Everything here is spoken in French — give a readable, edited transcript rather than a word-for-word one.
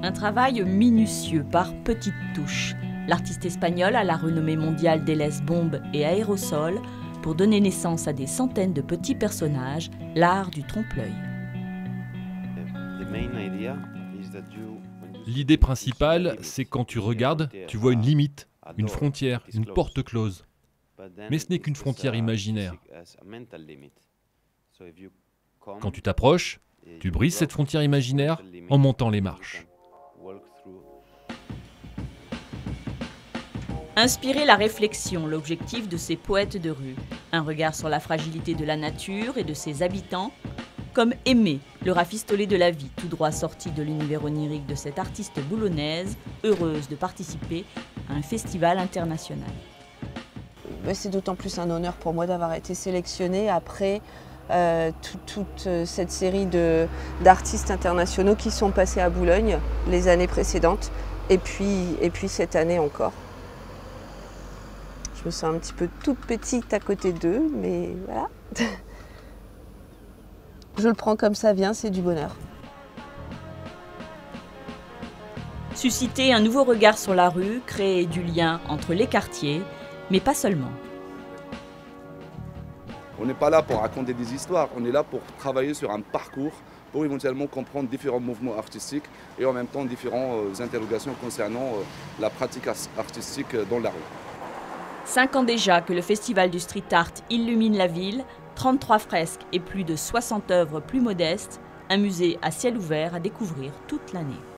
Un travail minutieux par petites touches. L'artiste espagnol a la renommée mondiale délaisse bombes et aérosols pour donner naissance à des centaines de petits personnages, l'art du trompe-l'œil. L'idée principale, c'est quand tu regardes, tu vois une limite, une frontière, une porte close. Mais ce n'est qu'une frontière imaginaire. Quand tu t'approches, tu brises cette frontière imaginaire en montant les marches. Inspirer la réflexion, l'objectif de ces poètes de rue. Un regard sur la fragilité de la nature et de ses habitants, comme Aimée, le rafistolé de la vie, tout droit sorti de l'univers onirique de cette artiste boulonnaise, heureuse de participer à un festival international. C'est d'autant plus un honneur pour moi d'avoir été sélectionnée après toute cette série d'artistes internationaux qui sont passés à Boulogne les années précédentes et puis cette année encore. Je me sens un petit peu toute petite à côté d'eux, mais voilà. Je le prends comme ça vient, c'est du bonheur. Susciter un nouveau regard sur la rue, créer du lien entre les quartiers, mais pas seulement. On n'est pas là pour raconter des histoires, on est là pour travailler sur un parcours, pour éventuellement comprendre différents mouvements artistiques et en même temps différentes interrogations concernant la pratique artistique dans la rue. 5 ans déjà que le Festival du Street Art illumine la ville, 33 fresques et plus de 60 œuvres plus modestes, un musée à ciel ouvert à découvrir toute l'année.